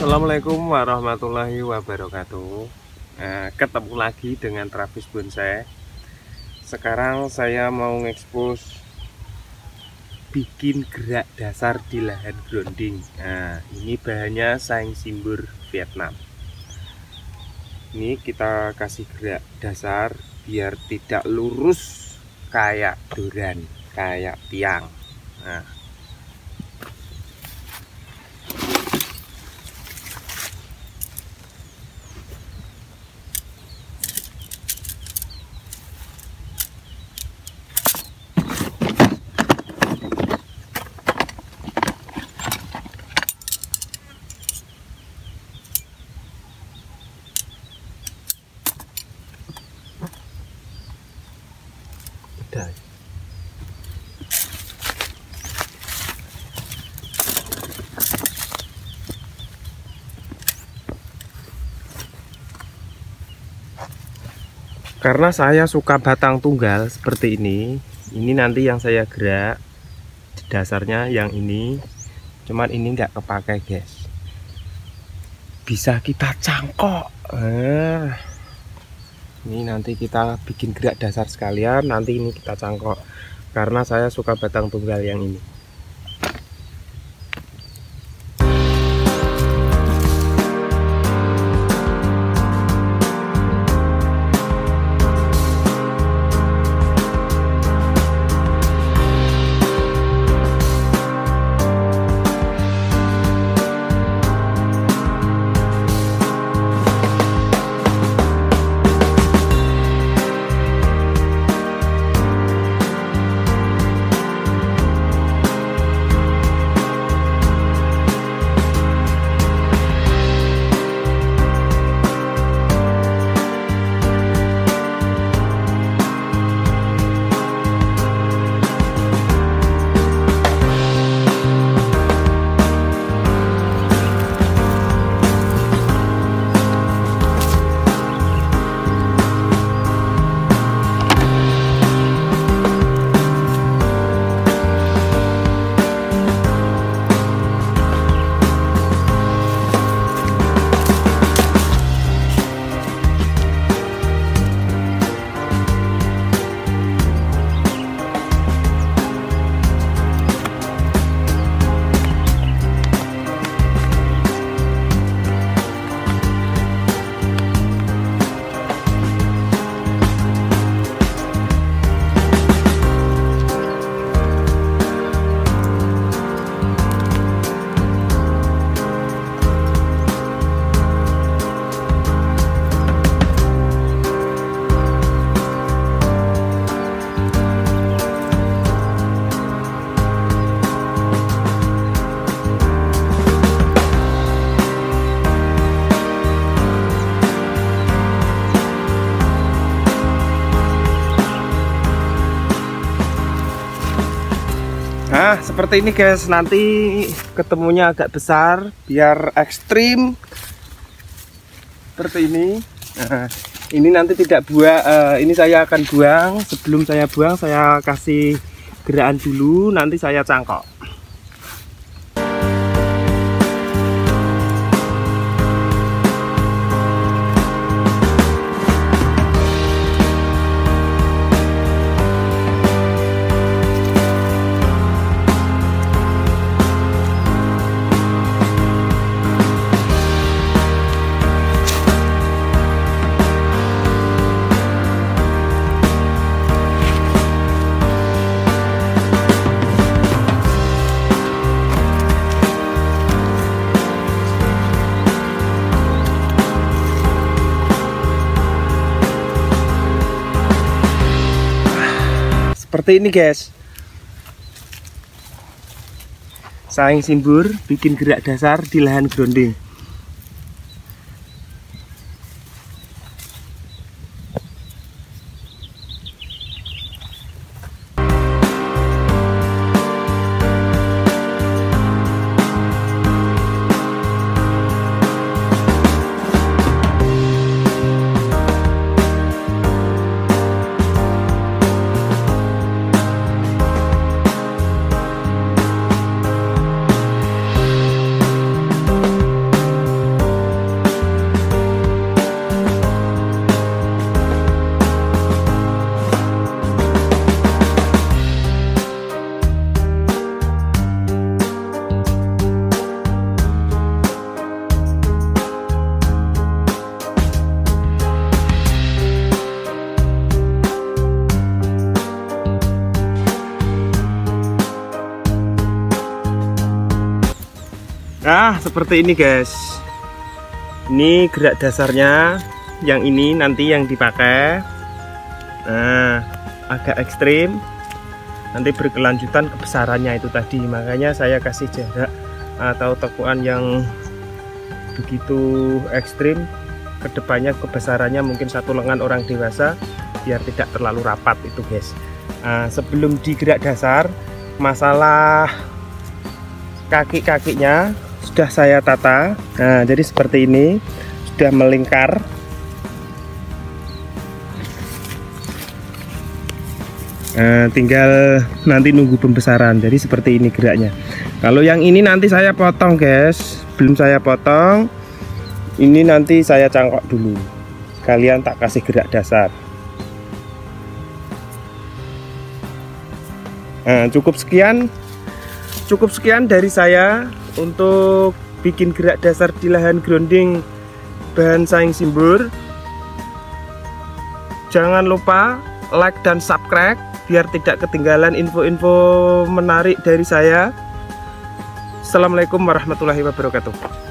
Assalamualaikum warahmatullahi wabarakatuh. Ketemu lagi dengan Travis Bonsai. Sekarang saya mau ngekspos bikin gerak dasar di lahan grounding. Nah, ini bahannya saing simbur Vietnam. Ini kita kasih gerak dasar biar tidak lurus kayak duran, kayak tiang. Nah, udah. Karena saya suka batang tunggal seperti ini nanti yang saya gerak dasarnya yang ini, cuman ini nggak kepakai guys, bisa kita cangkok. Ini nanti kita bikin gerak dasar sekalian, nanti ini kita cangkok karena saya suka batang tunggal yang ini. Nah, seperti ini guys, nanti ketemunya agak besar biar ekstrim seperti ini. Nah, ini nanti tidak buang, ini saya akan buang. Sebelum saya buang, saya kasih gerakan dulu, nanti saya cangkok. Seperti ini guys, saing simbur bikin gerak dasar di lahan grounding. Nah, seperti ini guys. Ini gerak dasarnya. Yang ini nanti yang dipakai. Nah, agak ekstrim. Nanti berkelanjutan kebesarannya itu tadi. Makanya saya kasih jarak atau tekuan yang begitu ekstrim. Kedepannya kebesarannya mungkin satu lengan orang dewasa, biar tidak terlalu rapat itu guys. Nah, sebelum digerak dasar, masalah kaki-kakinya sudah saya tata. Nah, jadi seperti ini, sudah melingkar. Nah, tinggal nanti nunggu pembesaran. Jadi seperti ini geraknya. Kalau yang ini nanti saya potong guys. Belum saya potong. Ini nanti saya cangkok dulu. Kalian tak kasih gerak dasar. Nah, cukup sekian dari saya untuk bikin gerak dasar di lahan grounding bahan saing simbur. Jangan lupa like dan subscribe biar tidak ketinggalan info-info menarik dari saya. Assalamualaikum warahmatullahi wabarakatuh.